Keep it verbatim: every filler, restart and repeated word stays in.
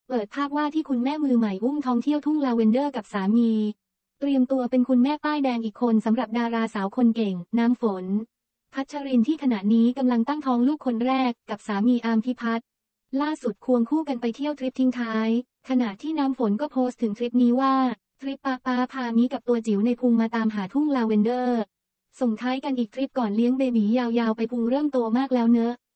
เปิดภาพว่าที่คุณแม่มือใหม่อุ้มท้องเที่ยวทุ่งลาเวนเดอร์กับสามีเตรียมตัวเป็นคุณแม่ป้ายแดงอีกคนสำหรับดาราสาวคนเก่งน้ำฝนพัชรินที่ขณะนี้กำลังตั้งท้องลูกคนแรกกับสามีอาร์มพิพัฒน์ล่าสุดควงคู่กันไปเที่ยวทริปทิ้งท้ายขณะที่น้ำฝนก็โพสต์ถึงทริปนี้ว่าทริปป้าป้าพามีกับตัวจิ๋วในพุงมาตามหาทุ่งลาเวนเดอร์ส่งท้ายกันอีกทริปก่อนเลี้ยงเบบียาวๆไปพุงเริ่มโตมากแล้วเนอะ